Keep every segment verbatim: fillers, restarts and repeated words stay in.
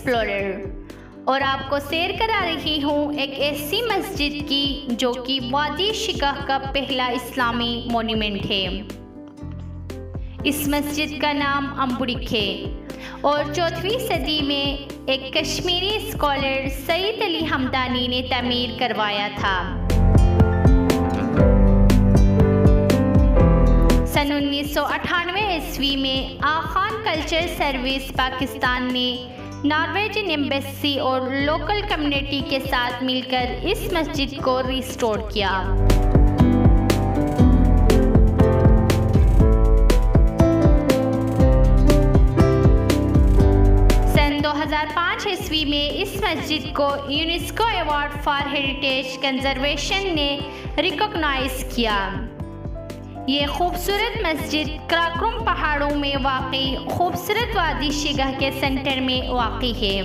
Explorer और आपको सैर करा रही हूँ एक ऐसी मस्जिद की जो कि वादी शिगाह का पहला इस्लामी मोन्यूमेंट है। इस मस्जिद का नाम अम्बुरिक है और चौथीं सदी में एक कश्मीरी स्कॉलर सईद अली हमदानी ने तामीर करवाया था। सन उन्नीस सौ अट्ठानवे ईस्वी में आखान कल्चर सर्विस पाकिस्तान ने नॉर्वेजियन एम्बेसी और लोकल कम्युनिटी के साथ मिलकर इस मस्जिद को रिस्टोर किया। सन दो हज़ार पाँच ईस्वी में इस मस्जिद को UNESCO award for heritage conservation ने रिकॉग्नाइज किया। ये खूबसूरत मस्जिद कराकोरम पहाड़ों में वाक़ई खूबसूरत वादी शिगाह के सेंटर में वाक़ई है।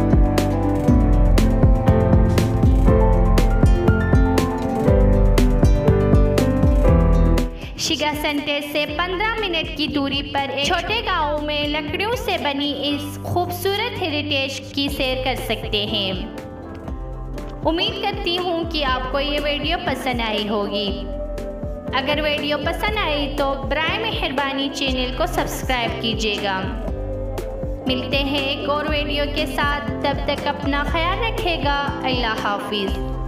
शिगाह सेंटर से पंद्रह मिनट की दूरी पर एक छोटे गांव में लकड़ियों से बनी इस खूबसूरत हेरिटेज की सैर कर सकते हैं। उम्मीद करती हूँ कि आपको ये वीडियो पसंद आई होगी। अगर वीडियो पसंद आई तो बराए मेहरबानी चैनल को सब्सक्राइब कीजिएगा। मिलते हैं एक और वीडियो के साथ, तब तक अपना ख्याल रखिएगा। अल्लाह हाफिज़।